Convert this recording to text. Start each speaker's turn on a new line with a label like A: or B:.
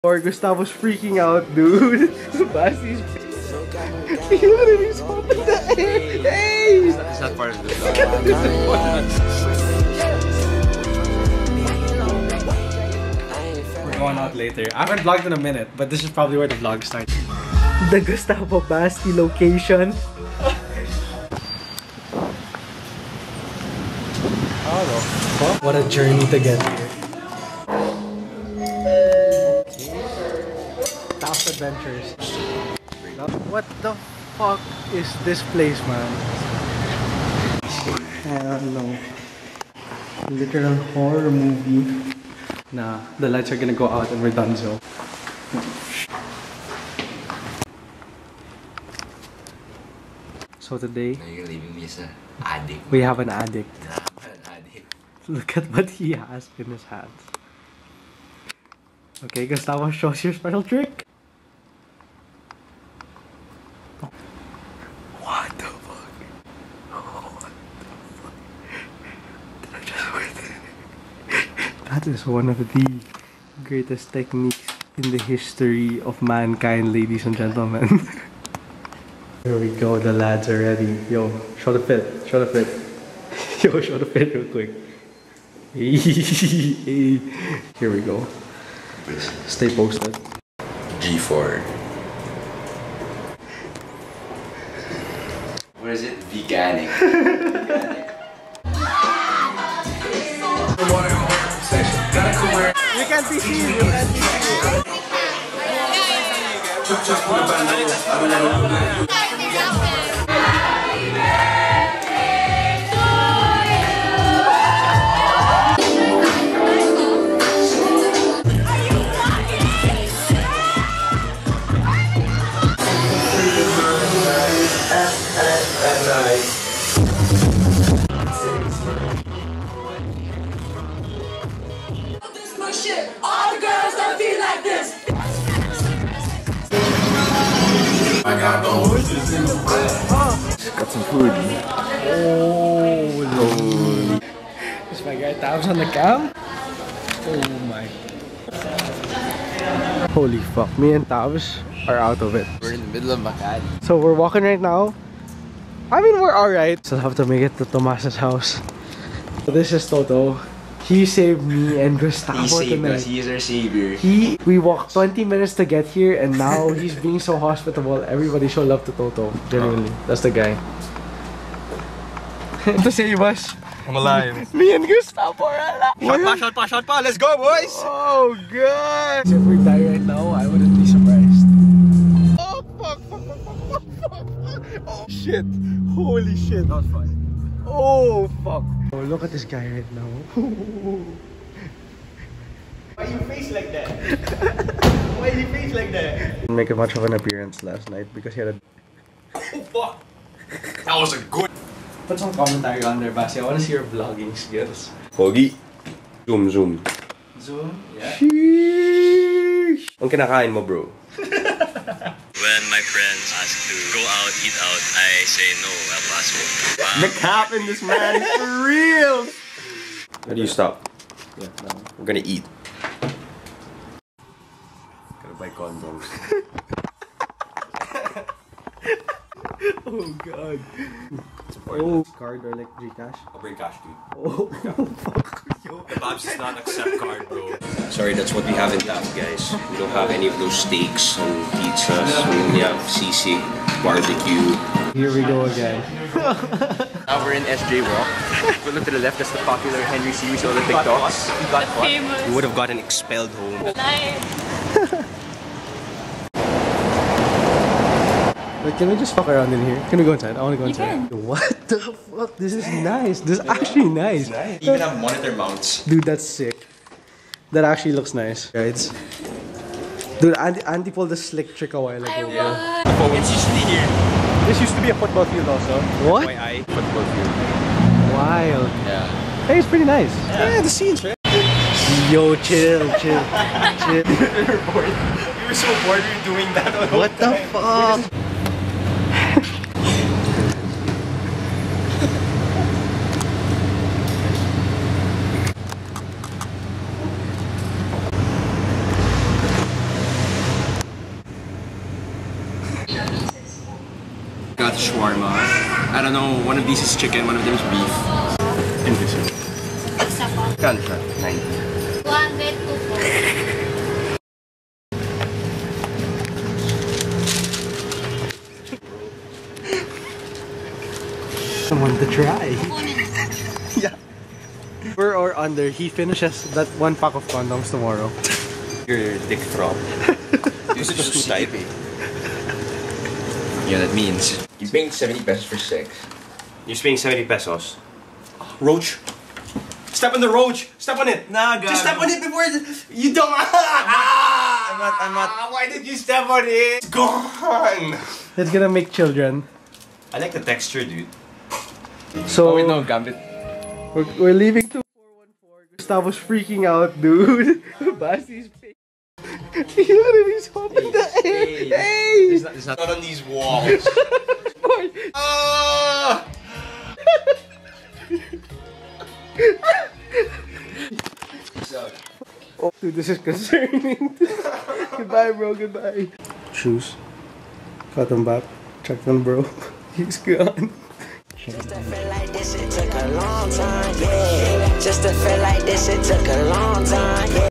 A: Or Gustavo's freaking out, dude. Basti's look at him, he's holding the air. Hey!
B: It's not part of the vlog.
A: We're going out later. I haven't vlogged in a minute, but this is probably where the vlog starts. The Gustavo Basti location. What a journey to get here. Taft Adventures. What the fuck is this place, man? I don't know. Literal horror movie. Nah, the lights are gonna go out and we're done, so. So today,
B: You're leaving me as an addict.
A: we have an addict.
B: An addict.
A: Look at what he has in his hands. Okay, Gustavo, show us your special trick. What the fuck? What the fuck? Did I just win? That is one of the greatest techniques in the history of mankind, ladies and gentlemen. Here we go, the lads are ready. Yo, show the fit, show the fit. Yo, show the fit real quick. Here we go. Stay posted.
B: G4. What is it? Veganic.
A: You can't be seen, you can't be seen.
C: All the girls don't feel like this.
B: I got those. Got some food.
A: Oh, is my guy Tabs on the cam? Oh my. Holy fuck, me and Tabs are out of it.
B: We're in the middle of Makati.
A: So we're walking right now. I mean, we're alright. Still have to make it to Tomas's house. So this is Toto. He saved me and Gustavo
B: He saved
A: tonight.
B: us. He's our savior.
A: We walked 20 minutes to get here and now he's being so hospitable. Everybody show love to Toto. Genuinely. That's the guy. To save us.
B: I'm alive.
A: Me and Gustavo are alive.
B: Shot pa. Let's go, boys!
A: Oh god! If we die right now, I wouldn't be surprised. Oh fuck. Oh shit. Holy shit.
B: That was fun.
A: Oh fuck. Oh, look at this guy right now.
B: Why you face like that? Why you face like that?
A: Didn't make much of an appearance last night because he had a...
B: Oh fuck! That was a good...
A: Put some commentary on there, Basi. I want to see your vlogging skills.
D: Pogi. Zoom.
A: Zoom?
B: Yeah.
A: Sheesh.
D: Ang kinakain mo, bro?
E: When my friends ask to go out, eat out, I say no, I'll pass home.
D: The cap in this man is for real! How do you stop?
A: Yeah, no.
D: We're gonna eat. Gotta buy condoms.
A: Oh god. Oh, card or like Gcash?
D: I'll bring cash, dude.
A: Oh, fuck. Yo.
D: The Babs does not accept card, bro. Sorry, that's what we have in Taft, guys. We don't have any of those steaks and pizzas. We have sisig, barbecue.
A: Here we go again.
B: Now we're in SJ Rock. If we look to the left, that's the popular Henry series on the TikToks. We got what?
D: We would have gotten expelled home.
A: Wait, can we just fuck around in here? Can we go inside? I want to go inside. What the fuck? This is nice. This is actually nice.
B: Even have monitor mounts.
A: Dude, that's sick. That actually looks nice, guys. Dude, Andy pulled the slick trick a while ago.
B: Yeah. It's usually here.
A: This used to be a football field also. What?
B: FYI, football field.
A: Wild.
B: Yeah.
A: Hey, it's pretty nice.
B: Yeah, the scenes, right?
A: Yo, chill.
B: We were bored. We were so bored we were doing that all
A: What the fuck?
B: got shawarma. I don't know, one of these is chicken, one of them is beef. Invisible.
F: Isa pa.
B: Kano siya? 90.
F: 102 po.
A: Someone to try.
F: Kunin mo.
A: Yeah. Over or under, he finishes that 1 pack of condoms tomorrow.
D: Your dick throb.
B: This is just too tight. Yeah, that means.
D: You're paying 70 pesos for sex.
B: You're paying 70 pesos. Roach. Step on the roach. Step on it. Nah, God. Just step on it before you don't. I'm not. Why did you step on it? It's gone.
A: It's gonna make children.
B: I like the texture, dude.
A: So
B: Oh wait, no, Gambit.
A: we're leaving to 414. Gustavo's freaking out, dude. Basti's face. You know what he's hoping the hey.
B: It's not on these walls. Ah!
A: Oh, dude, this is concerning. Goodbye, bro. Goodbye. Shoes. Cotton back. Check on, bro. He's gone.
G: Just to feel like this, it took a long time, yeah. Just to feel like this, it took a long time, yeah.